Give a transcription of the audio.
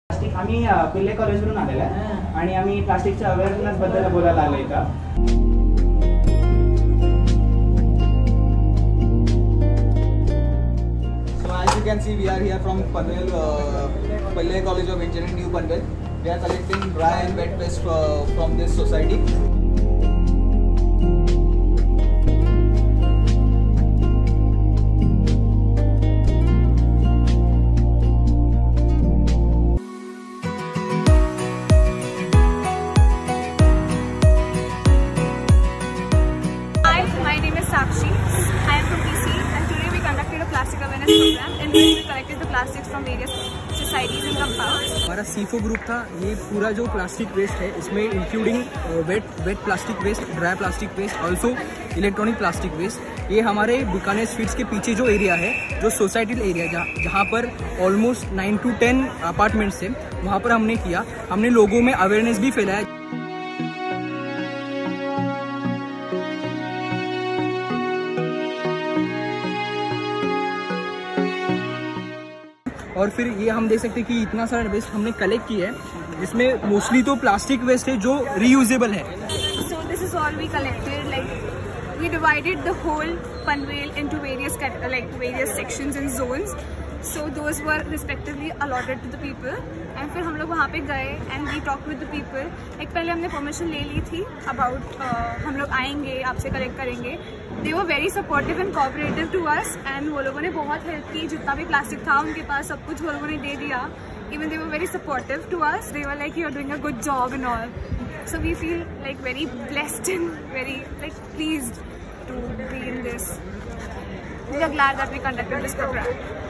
Plastic आम्ही पिल्ले कॉलेजवरून आलेलो आहे आणि आम्ही प्लास्टिकच्या अवेअरनेस बद्दल बोलायला आलो इथं. So as you can see, we are here from Panvel, Pillai College of Engineering, New Panvel. We are collecting dry and wet waste from this society. program in which we collected the plastics from various societies and compounds. हमारा C4 group था. ये पूरा जो plastic waste है इसमें including wet plastic waste, dry plastic waste, also electronic plastic waste. ये हमारे Bikaner sweets के पीछे जो एरिया है, जो सोसाइटल एरिया जहाँ पर ऑलमोस्ट 9 to 10 अपार्टमेंट्स थे, वहाँ पर हमने किया. हमने लोगों में अवेयरनेस भी फैलाया. और फिर ये हम देख सकते हैं कि इतना सारा वेस्ट हमने कलेक्ट किया है, जिसमें मोस्टली तो प्लास्टिक वेस्ट है जो रीयूजेबल है. So this is all we collected. Like we divided the whole Panvel into various sections and zones. So those were respectively allotted to the people. And फिर हम लोग वहाँ पे गए and we talked with the people. Like पहले हमने permission ले ली थी about हम लोग आएंगे, आपसे कलेक्ट करेंगे. They were very supportive and cooperative to us, and वो लोगों ने बहुत हेल्प की. जितना भी प्लास्टिक था उनके पास सब कुछ वो लोगों ने दे दिया. Even they were very supportive to us. They were like, "You're doing a good job and all." So we feel like very blessed and very like pleased to be in this. We are glad that we conducted this program.